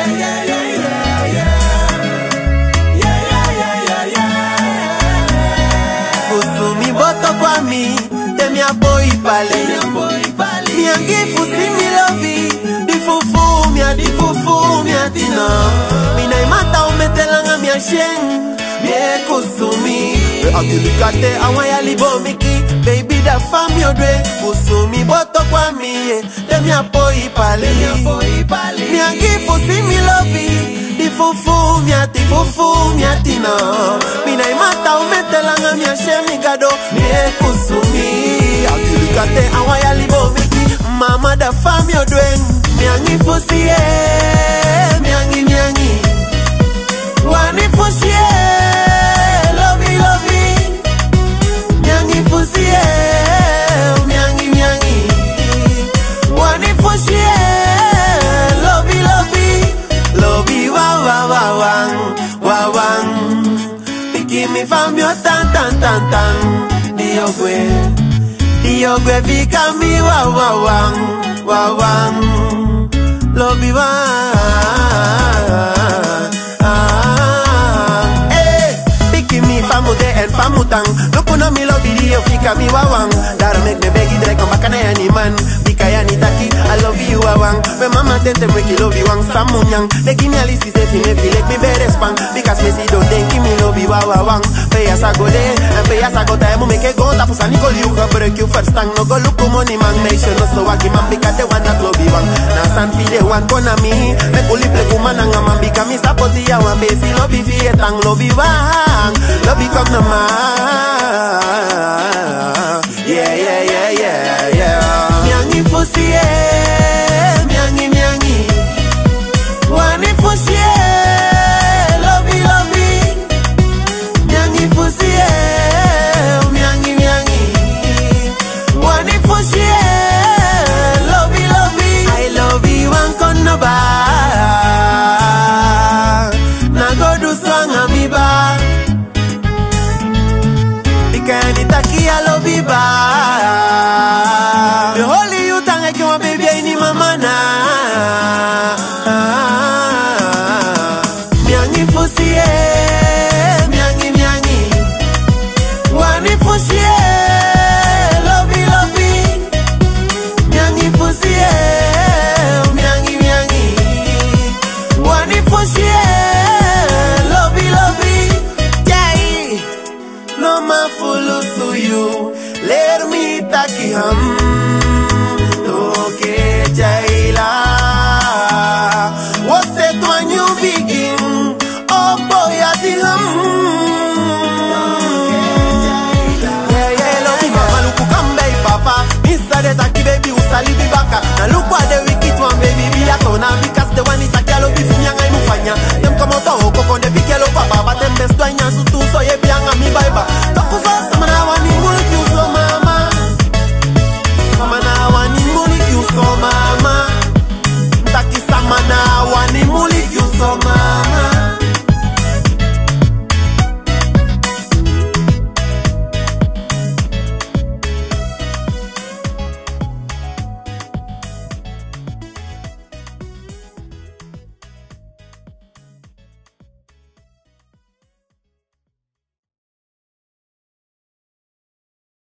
Usumi boto kwa mi, te mi aboy pale. Mi angifu si mi lovi, di fufu mi atina. Mi na imata umetelanga mi ashen, mi kusumi. Agilikate awaya libo miki, baby da fam yodwe. Usumi boto kwa mi, te mi aboy pale. Mi angifu si mi lovi, di fufu mi atina. Mi na imata umetelanga mi ashen, mi gado mi kusumi. Agilikate awaya libo miki, mama da fam yodwe. Mi angifu si mi angi. Wani fusi lovi. Mi angifu si mi angi. Wani fusi lovi wawang. Piki mi fam yo tan. Diogwe vika mi wawang. Lovi Piki mi famu de en famu tang. Look on me love video fika mi wawang. That'll make me beg you to come back and any man. Bika ni taki, I love you wawang. When mama tete make you love you wang samunyang. They give me a list say me feel like me better spang. Because me see don't think me love you wawang. Pay as I go there and pay as I go time. Make it go tapu sa Nicole you can break you first tang. No go look money man make sure no so waki man because they want that love you wang. Na san fi de wan kona mi. Me kuli play kumana nga man because me support ya wan basi love you fi tang love you wang. Love you come na ma. Yeah. Mi angifu si mi angi. Wani fusi lovi. Mi angifu si mi angi. Wani fusi lovi. I love you wan kono ba. Na go do song ami ba. Bikani taki I love you ba. The holy you tang like you baby ni mama na.